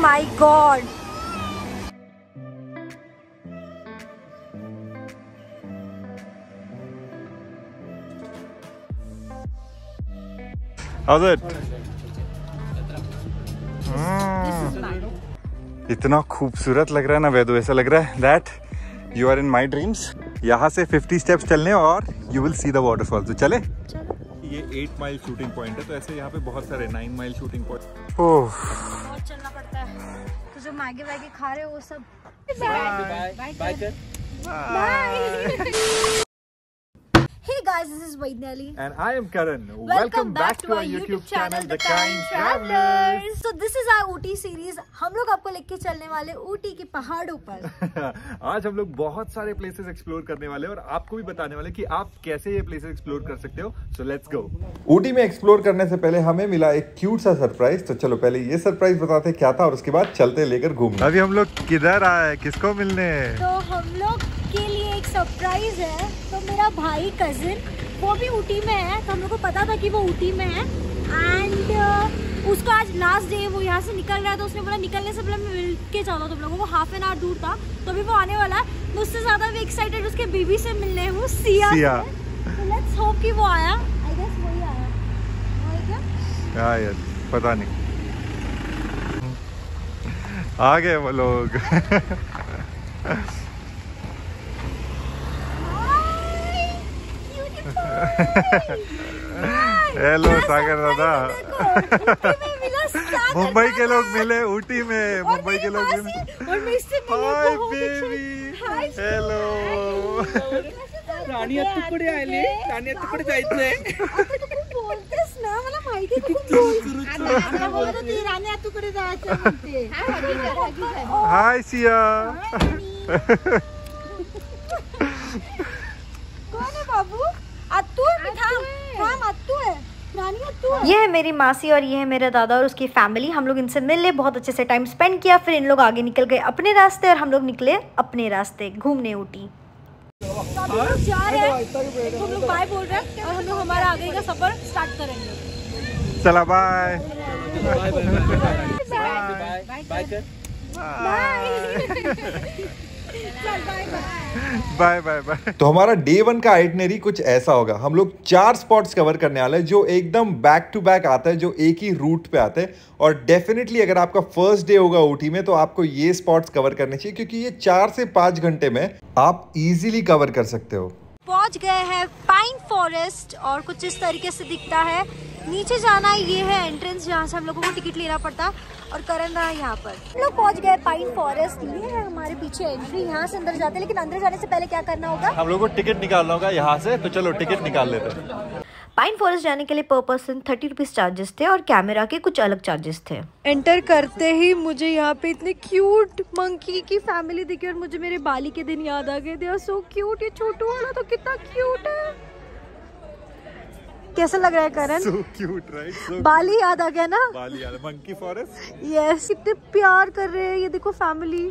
My God. How's it? इतना खूबसूरत लग रहा है ना वेदू, ऐसा लग रहा है that you are in my dreams. यहाँ से 50 स्टेप्स चलने और you will see the waterfall. तो चले? ये 8 माइल शूटिंग पॉइंट है, तो ऐसे यहाँ पे बहुत सारे 9 माइल शूटिंग पॉइंट। बहुत चलना पड़ता है, तो जो मैगी वैगी खा रहे हो वो सब bye. Hey guys, this is Vaidnali. And I am Karan. Welcome back to our YouTube channel, The Kind Travelers. So this is our Ooty series. हम लोग आपको लेके चलने वाले ऊटी के पहाड़ों पर। आज हम लोग बहुत सारे प्लेसेस एक्सप्लोर करने वाले हैं और आपको भी बताने वाले कि आप कैसे ये प्लेसेस एक्सप्लोर कर सकते हो। So let's go. ऊटी में एक्सप्लोर करने से पहले हमें मिला एक क्यूट सा सरप्राइज। तो चलो पहले ये सरप्राइज बताते क्या था और उसके बाद चलते लेकर घूमने। अभी हम लोग किधर आए, किसको मिलने? तो हम लोग के लिए एक सरप्राइज है। तो मेरा भाई कजिन वो भी ऊटी में है, तो हम लोग को पता था कि वो ऊटी में है एंड उसका आज लास्ट डे, वो यहाँ से निकल रहा है, तो उसने बोला निकलने से पहले मैं मिल के चलो तुम लोगों को। हाफ एन आवर दूर था, तो अभी वो आने वाला है। मुझसे ज्यादा भी एक्साइटेड उसके बेबी से मिलने हूँ, सिया। तो लेट्स होप कि वो आया। आई गेस वही आया, वही क्या? यार पता नहीं, आ गए वो लोग। हेलो सागर दादा। मुंबई के लोग मिले ऊटी में, मुंबई के लोग मिले। Hi baby, hello. राणी तुकडे आले, राणी तुकडे जायचंय। बोलतेस ना, मला माहिती आहे तू बोलतो ती राणी तुकडे जायचं म्हणते। हाय सिया। कौन है बाबू? अत्तू है, अत्तू है, रानी अत्तू है। ये है मेरी मासी और ये है मेरा दादा और उसकी फैमिली। हम लोग इनसे मिले, बहुत अच्छे से टाइम स्पेंड किया, फिर इन लोग आगे निकल गए अपने रास्ते और हम लोग निकले अपने रास्ते घूमने ऊटी। तो हम लोग जा रहे हैं, हम लोग बाय बोल रहे हैं और हम लोग हमारा आगे का सफर स्टार्ट करेंगे। चला bye bye bye bye bye bye. तो हमारा डे 1 का आइटनरी कुछ ऐसा होगा। हम लोग 4 स्पॉट्स कवर करने वाले हैं जो एकदम बैक टू बैक आता है, जो एक ही रूट पे आते हैं। और डेफिनेटली अगर आपका फर्स्ट डे होगा ऊटी में तो आपको ये स्पॉट्स कवर करने चाहिए, क्योंकि ये 4 से 5 घंटे में आप इजीली कवर कर सकते हो। पहुंच गए हैं पाइन फॉरेस्ट और कुछ इस तरीके से दिखता है। नीचे जाना, ये है एंट्रेंस जहाँ से हम लोगों को टिकट लेना पड़ता और करण रहा यहाँ पर। हम लोग पहुंच गए पाइन फॉरेस्ट, ये है हमारे पीछे एंट्री। यहाँ से अंदर जाते हैं, लेकिन अंदर जाने से पहले क्या करना होगा? हम लोग को टिकट निकालना होगा यहाँ से, तो चलो टिकट निकाल लेते हैं। पाइन फॉरेस्ट जाने के लिए पर पर्सन 30 रुपीज चार्जेस थे और कैमरा के कुछ अलग चार्जेस थे। एंटर करते ही मुझे यहाँ पे इतने क्यूट मंकी की फैमिली दिखी और मुझे मेरे बाली के दिन याद आ गए। They are so cute. ये छोटू वाला तो कितना क्यूट है। कैसा लग रहा है करण? So cute, right? So बाली याद आ गया ना? बाली याद, मंकी फॉरेस्ट। यस, कितने प्यार कर रहे हैं। ये देखो फैमिली।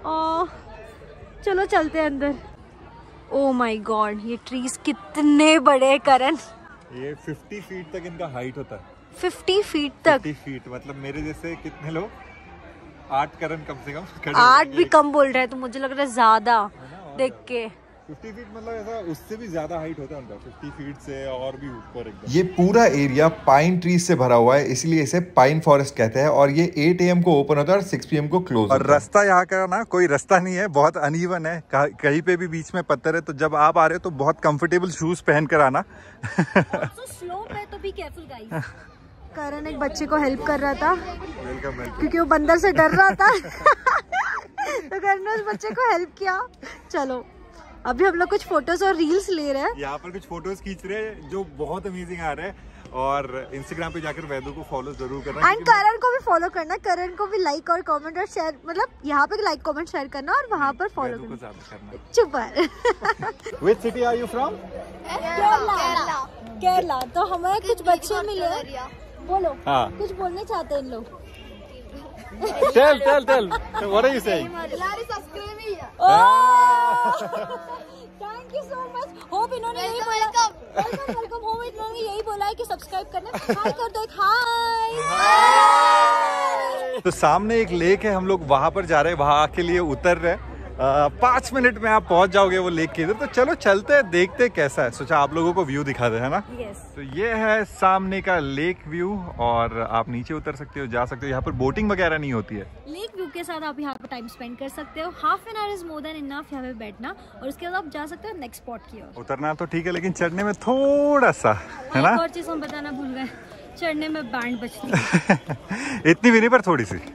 चलो चलते हैं अंदर। ओ माय गॉड, ये ट्रीज कितने बड़े हैं करण। ये 50 फीट तक इनका हाइट होता है। 50 फीट तक? 50 फीट मतलब मेरे जैसे कितने लोग? 8 करण कम से कम। 8 भी कम बोल रहे हैं, तो मुझे लग रहा है ज्यादा देख के। 50 फीट मतलब ऐसा, उससे भी ज्यादा हाइट होता है उनका, 50 फीट से और भी ऊपर एकदम। ये पूरा एरिया पाइन ट्रीज से भरा हुआ है, इसलिए इसे पाइन फॉरेस्ट कहते हैं। और ये 8 AM को ओपन होता है और 6 PM को क्लोज होता है। और रास्ता यहाँ का ना कोई रास्ता नहीं है, बहुत अनइवन है, कहीं पे भी बीच में पत्थर है। तो जब आप आ रहे हो तो बहुत कंफर्टेबल शूज पहन कर आना। स्लोप है तो बी केयरफुल गाइस। करण एक बच्चे को हेल्प कर रहा था, वेलकम। क्योंकि वो बंदर से डर रहा था। तो करण ने उस बच्चे को हेल्प किया। चलो अभी हम लोग कुछ फोटोज और रील्स ले रहे हैं। यहाँ पर कुछ फोटोज खींच रहे हैं जो बहुत अमेजिंग आ रहे हैं। और इंस्टाग्राम पे जाकर वैदू को फॉलो जरूर करना एंड करण को भी फॉलो करना। करण को भी लाइक और कमेंट और शेयर, मतलब यहाँ पे लाइक कमेंट शेयर करना और वहाँ पर फॉलो करना। चुप कर। Which city are you from? Kerala. तो हमें कुछ बच्चे मिले। बोलो। हाँ। कुछ बोलने चाहते हैं इन लोग। Tell. What are you saying? Thank you so much. Hope इन्होंने यही बोला, वेलकम। होप इन्होंने यही बोला है कि सब्सक्राइब करना। हाय कर दो, एक हाय। तो सामने एक लेक है, हम लोग वहां पर जा रहे हैं, वहां के लिए उतर रहे हैं। 5 मिनट में आप पहुंच जाओगे वो लेक के इधर। तो चलो चलते हैं, देखते हैं कैसा है। सोचा आप लोगों को व्यू दिखा दे, है ना। yes. तो ये है सामने का लेक व्यू और आप नीचे उतर सकते हो, जा सकते हो। यहाँ पर बोटिंग वगैरह नहीं होती है। लेक व्यू के साथ आप यहाँ पे टाइम स्पेंड कर सकते हो। Half an hour is more than enough यहाँ पे बैठना, और उसके बाद आप जा सकते हो नेक्स्ट स्पॉट की ओर। उतरना तो ठीक है, लेकिन चढ़ने में थोड़ा सा, है ना। एक और चीज हम बताना भूल गए, चढ़ने में बैंड बजती है। इतनी भी नहीं, पर थोड़ी सी।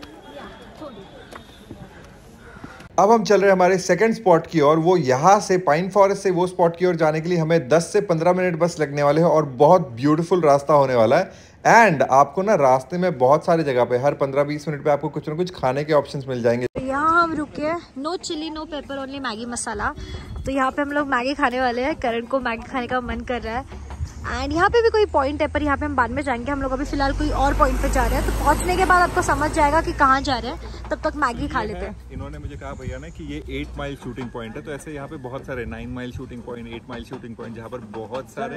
अब हम चल रहे हैं हमारे सेकंड स्पॉट की ओर। वो यहाँ से पाइन फॉरेस्ट से वो स्पॉट की ओर जाने के लिए हमें 10 से 15 मिनट बस लगने वाले हैं, और बहुत ब्यूटीफुल रास्ता होने वाला है। एंड आपको ना रास्ते में बहुत सारी जगह पे हर 15-20 मिनट पे आपको कुछ ना कुछ खाने के ऑप्शंस मिल जाएंगे। यहाँ हम रुके, no chilli no pepper, only Maggi masala. तो यहाँ पे हम लोग मैगी खाने वाले हैं। करण को मैगी खाने का मन कर रहा है। एंड यहाँ पे भी कोई पॉइंट है, पर यहाँ पे हम बाद में जाएंगे। हम लोग अभी फिलहाल कोई और पॉइंट पे जा रहे हैं, तो पहुँचने के बाद आपको समझ जाएगा कि कहाँ जा रहे हैं। तब तक मैगी खा लेते हैं। इन्होंने मुझे कहा भैया ने कि ये 8 माइल शूटिंग पॉइंट है, तो ऐसे यहाँ पे बहुत सारे 9 mile shooting point, 8 mile shooting point, जहाँ पर बहुत सारे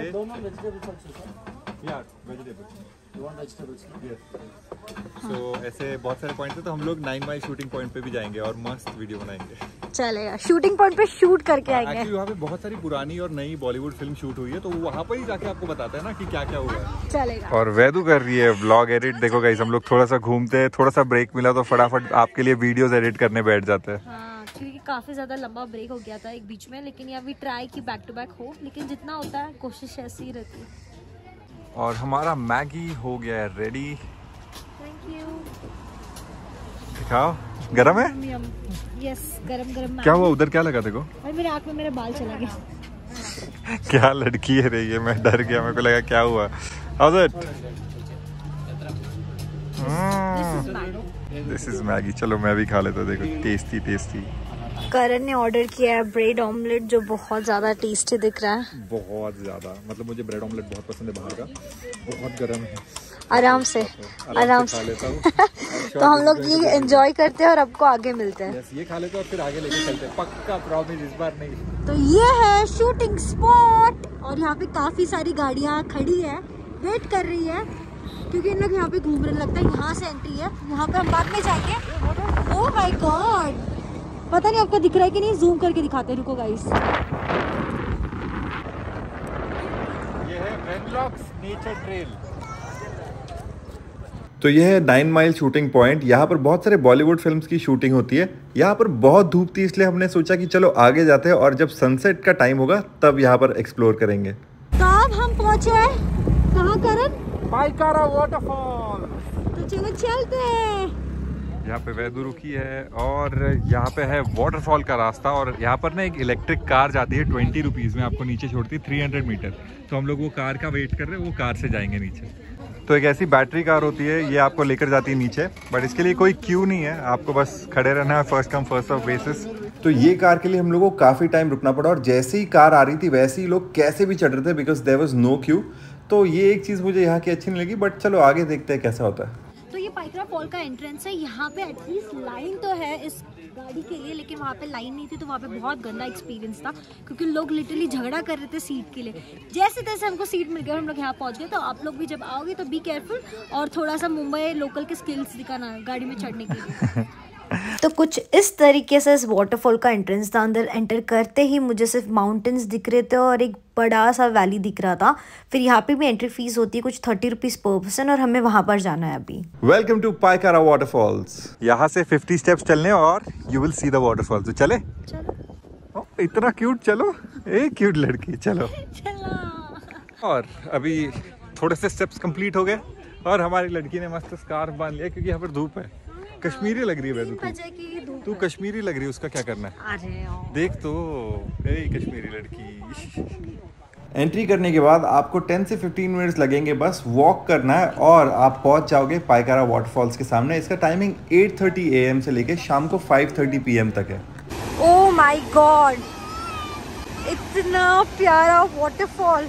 ऐसे बहुत सारे पॉइंट है। तो हम लोग 9 माइल शूटिंग पॉइंट पे भी जाएंगे और मस्त वीडियो बनाएंगे। चलेगा, शूटिंग पॉइंट पे शूट करके आएंगे। एक्चुअली वहाँ पे बहुत सारी पुरानी और नई बॉलीवुड फिल्म शूट हुई है, तो वहाँ पर ही जाके आपको बताता है ना कि क्या क्या हुआ है। चलेगा। और वैदू कर रही है व्लॉग एडिट। देखो गाइस, हम लोग थोड़ा सा घूमते हैं, थोड़ा सा ब्रेक मिला तो फटाफट आपके लिए वीडियोस एडिट करने बैठ जाते हैं। हाँ, क्योंकि काफी ज्यादा लंबा ब्रेक हो गया था एक बीच में, लेकिन यहाँ भी ट्राई की बैक टू बैक हो, लेकिन जितना होता है कोशिश ऐसी ही रहती है। और हमारा मैगी हो गया है रेडी। Thank you. दिखाओ, गरम है। यस, गरम गरम। क्या हुआ उधर, क्या लगा देखो? और मेरे आँख में मेरा बाल चला गया। क्या लड़की है रही है, मैं डर गया, मेरे को लगा क्या हुआ। This is Maggi. चलो मैं भी खा लेता हूँ। देखो टेस्टी टेस्टी। करण ने ऑर्डर किया है ब्रेड ऑमलेट, जो बहुत ज्यादा टेस्टी दिख रहा है। बहुत ज्यादा, मतलब मुझे ब्रेड ऑमलेट बहुत पसंद है बाहर का। बहुत गर्म है। आराम से आराम से खा लेता हूँ। तो हम लोग ये एंजॉय करते हैं और आपको आगे मिलते हैं। ये खा लेते हैं और फिर आगे लेके चलते हैं, पक्का प्रॉमिस, इस बार नहीं। तो ये है शूटिंग स्पॉट, और यहाँ पे काफी सारी गाड़ियाँ खड़ी है, वेट कर रही है, क्योंकि इन लोग यहाँ पे घूम रहे। लगता है यहाँ से एंट्री है, यहाँ पे हम बाद में जाएंगे। ओह माय गॉड, पता नहीं आपको दिख रहा है कि नहीं, जूम करके दिखाते हैं। रुको गाइस, ये है वेनलॉक्स नेचर ट्रेल। तो यह है 9 माइल शूटिंग पॉइंट। यहाँ पर बहुत सारे बॉलीवुड फिल्म्स की शूटिंग होती है। यहाँ पर बहुत धूप थी, इसलिए हमने सोचा कि चलो आगे जाते हैं, और जब सनसेट का टाइम होगा तब यहाँ पर एक्सप्लोर करेंगे। तो अब हम पहुंचे हैं कहाँ करण? पाइकारा वाटरफॉल। तो चलो चलते हैं। यहाँ पे वैदू रुकी है, और यहाँ पे है वाटरफॉल का रास्ता। और यहाँ पर ना एक इलेक्ट्रिक कार जाती है 20 रुपीज़ में, आपको नीचे छोड़ती है 300 मीटर। तो हम लोग वो कार का वेट कर रहे हैं, वो कार से जाएंगे नीचे। तो एक ऐसी बैटरी कार होती है, ये आपको लेकर जाती है नीचे, बट इसके लिए कोई क्यू नहीं है, आपको बस खड़े रहना है, first come first serve basis. तो ये कार के लिए हम लोगों को काफ़ी टाइम रुकना पड़ा, और जैसे ही कार आ रही थी वैसे ही लोग कैसे भी चढ़ रहे थे, because there was no queue. तो ये एक चीज़ मुझे यहाँ की अच्छी नहीं लगी, बट चलो आगे देखते हैं कैसा होता है। तो ये पाइकरा फॉल का एंट्रेंस है। यहाँ पे एटलीस्ट लाइन तो है इस गाड़ी के लिए, लेकिन वहाँ पे लाइन नहीं थी, तो वहाँ पे बहुत गंदा एक्सपीरियंस था, क्योंकि लोग लिटरली झगड़ा कर रहे थे सीट के लिए। जैसे तैसे हमको सीट मिल गया, हम लोग यहाँ पहुँच गए। तो आप लोग भी जब आओगे तो बी केयरफुल, और थोड़ा सा मुंबई लोकल के स्किल्स दिखाना गाड़ी में चढ़ने के लिए। तो कुछ इस तरीके से इस वाटरफॉल का एंट्रेंस था। अंदर एंटर करते ही मुझे सिर्फ माउंटेन्स दिख रहे थे और एक बड़ा सा वैली दिख रहा था। फिर यहाँ पे भी एंट्री फीस होती है कुछ 30 रुपीज पर पर्सन, और हमें वहां पर जाना है अभी। Welcome to Pykara waterfalls. यहाँ से 50 स्टेप्स चलने और you will see the waterfall. तो चले? चलो। इतना क्यूट, चलो एक क्यूट लड़की, चलो। और अभी थोड़े से स्टेप्स कंप्लीट हो गए, और हमारी लड़की ने मस्त स्कार्फ बांध लिया, क्योंकि यहाँ पर धूप है। कश्मीरी लग रही है वैसे तू कश्मीरी लग रही है, उसका क्या करना है? अरे देख तो, कश्मीरी लड़की। एंट्री करने के बाद आपको 10 से 15 मिनट्स लगेंगे, बस वॉक करना है, और आप पहुंच जाओगे पाइकारा वाटरफॉल्स के सामने। इसका टाइमिंग 8:30 AM से लेके शाम को 5:30 PM तक है। ओह माय गॉड, इतना प्यारा waterfall.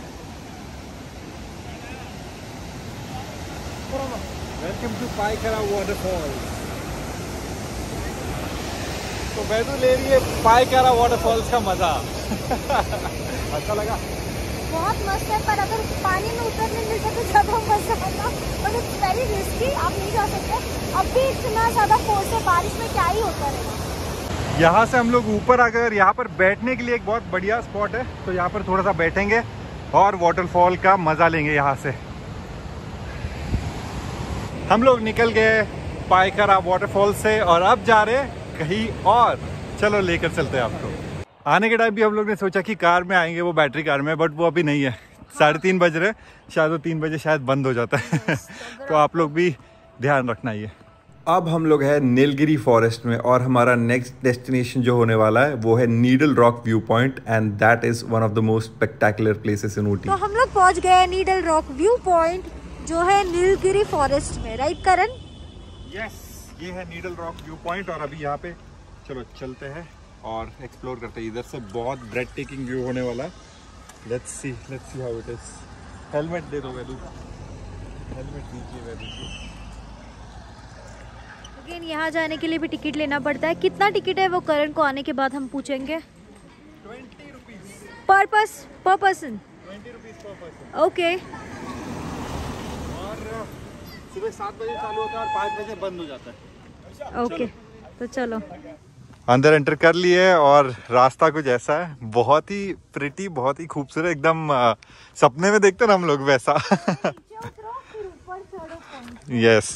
Welcome to Pykara waterfalls. तो वैदू ले रही है पाइकारा वाटरफॉल्स का मजा। अच्छा लगा? बहुत मस्त है, पर अगर पानी में उतरने मिलता तो ज़्यादा मजा आता, बट इट्स वेरी रिस्की, आप नहीं जा सकते। अब भी इतना ज़्यादा फोर्स है बारिश में, क्या ही होता रहेगा। यहाँ से हम लोग ऊपर आकर यहाँ पर बैठने के लिए एक बहुत बढ़िया स्पॉट है, तो यहाँ पर थोड़ा सा बैठेंगे और वाटरफॉल का मजा लेंगे। यहाँ से हम लोग निकल गए पायकरा वाटरफॉल से और अब जा रहे कहीं और। चलो लेकर चलते हैं आपको। आने के टाइम भी हम लोग ने सोचा कि कार में आएंगे, वो बैटरी कार में, बट वो अभी नहीं है। 3:30 बज रहे, शायद वो 3 बजे शायद बंद हो जाता है। तो आप लोग भी ध्यान रखना ही है। अब हम लोग हैं नीलगिरी फॉरेस्ट में और हमारा नेक्स्ट डेस्टिनेशन जो होने वाला है वो है needle rock view point and that is one of the most spectacular places in Ooty. तो हम लोग पहुंच गए नीडल रॉक व्यू पॉइंट जो है नीलगिरी फॉरेस्ट में, राइट करण? यस, ये है नीडल रॉक व्यू पॉइंट और अभी यहाँ पे चलो चलते हैं और एक्सप्लोर करते हैं। इधर से बहुत ब्रेड टेकिंग व्यू होने वाला है। Let's see how it is. Helmet दे दो वेदू, हेलमेट दीजिए वेदू को। अगेन यहाँ जाने के लिए भी टिकट लेना पड़ता है। कितना टिकट है वो करण को आने के बाद हम पूछेंगे। 20 rupees per person. 20 rupees per person. Okay. और सुबह 7 बजे चालू होता है और 5 बजे बंद हो जाता है। ओके तो चलो अंदर एंटर कर लिए और रास्ता कुछ ऐसा है, बहुत ही प्रिटी, बहुत ही खूबसूरत, एकदम सपने में देखते ना हम लोग वैसा। यस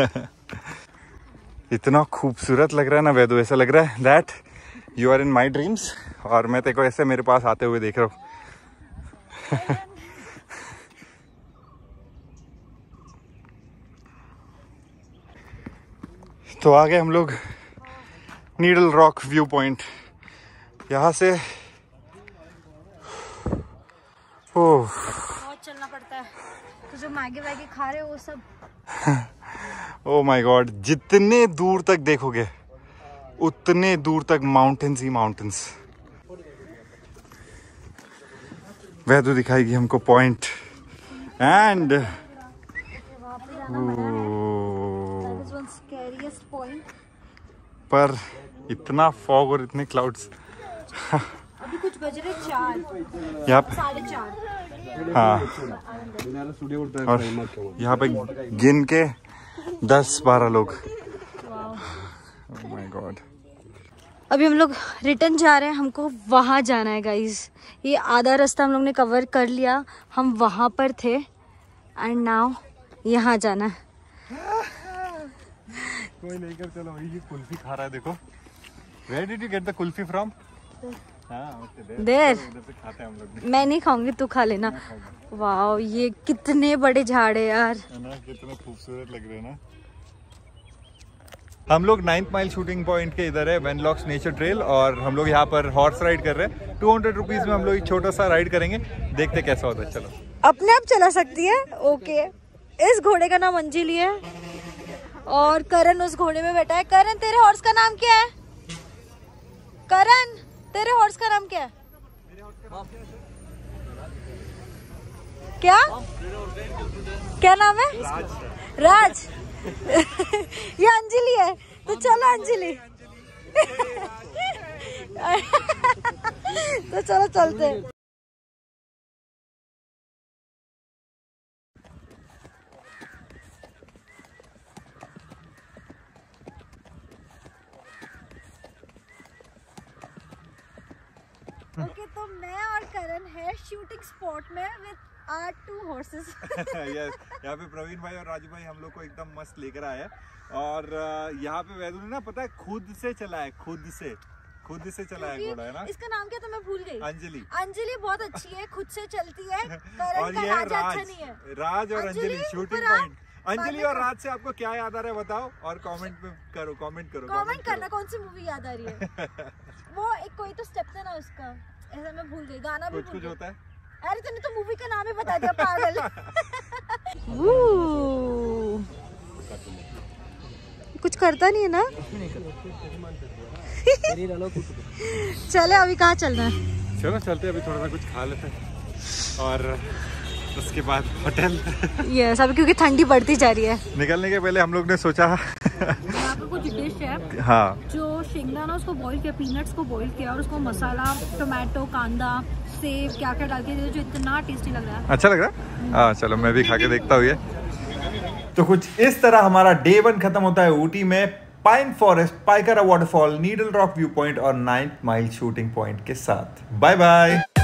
इतना खूबसूरत लग रहा है ना वेदू, ऐसा लग रहा है that you are in my dreams और मैं तेरे को ऐसे मेरे पास आते हुए देख रहा हूँ। तो आ गए हम लोग नीडल रॉक व्यू पॉइंट। यहाँ से बहुत चलना पड़ता है, तो जो मैगी वैगी खा रहे हो वो सब। ओ माय गॉड, जितने दूर तक देखोगे उतने दूर तक माउंटेन्स ही माउंटेन्स। वैदू दिखाएगी हमको पॉइंट एंड पर इतना फॉग और इतने क्लाउड्स। अभी कुछ बज रहे 4, यहाँ पे 4:30। हाँ, और यहाँ पे गिन के 10-12 लोग। Oh my god. अभी हम लोग रिटर्न जा रहे हैं, हमको वहाँ जाना है गाइज। ये आधा रास्ता हम लोग ने कवर कर लिया, हम वहाँ पर थे एंड नाउ यहाँ जाना है। कोई लेकर चलो, वही कुल्फी खा रहा है देखो। Where did you get the kulfi from? देर से खाते हैं हम लोग। मैं नहीं खाऊंगी, तू खा लेना। वाओ, ये कितने बड़े झाड़ है यार, है ना, कितना खूबसूरत लग रहे हैं ना। हम लोग 9th माइल शूटिंग पॉइंट के इधर है वेनलॉक्स नेचर ट्रेल और हम लोग यहाँ पर हॉर्स राइड कर रहे हैं। 200 रुपीज में हम लोग एक छोटा सा राइड करेंगे, देखते कैसा होता है। चलो, अपने आप चला सकती है। ओके, इस घोड़े का नाम अंजलि है और करण उस घोड़े में बैठा है। करण, तेरे हॉर्स का नाम क्या है? करण, तेरे हॉर्स का नाम क्या है? क्या नाम है? राज। ये अंजलि है, तो चलो अंजलि। तो चलो चलते हैं। ओके, तो मैं और करण है शूटिंग स्पॉट में विद आवर 2 हॉर्सेस। यस, यहाँ पे प्रवीण भाई और राजू भाई हम लोग को एकदम मस्त लेकर आए हैं और यहाँ पे वैदू ने ना पता है खुद से चला है, खुद से चला है घोड़ा, है ना। इसका नाम क्या, तो मैं भूल गई। अंजलि। अंजलि बहुत अच्छी है, खुद से चलती है। करण और का ये राज अच्छा नहीं है। राज और अंजलि शूटिंग पॉइंट। अंजलि और राज से आपको क्या याद आ रहा है बताओ और कमेंट करो। कमेंट करना कौन सी मूवी याद आ रही है। वो एक कोई तो स्टेप था ना उसका, ऐसा मैं भूल गई। गाना भी कुछ होता है। अरे तूने तो मूवी का नाम ही बता दिया, पागल। कुछ करता नहीं है ना। चले, अभी कहाँ चलना है? चलो चलते, अभी थोड़ा सा कुछ खा लेते हैं और उसके बाद होटल। यस, अभी क्योंकि ठंडी बढ़ती जा रही है। निकलने के पहले हम लोग ने सोचा यहाँ पे कुछ डिश है। हाँ, जो शेंगदाना उसको बॉईल किया, पीनट्स को बॉईल किया और उसको मसाला, टोमेटो, कांदा सेब क्या क्या डाल के दे दो जो इतना टेस्टी लग रहा है। अच्छा लग रहा है? हाँ चलो मैं भी खा के देखता हूँ ये। तो कुछ इस तरह हमारा डे 1 खत्म होता है ऊटी में pine forest, Pykara waterfall, needle rock view point और 9th माइल शूटिंग पॉइंट के साथ। Bye bye.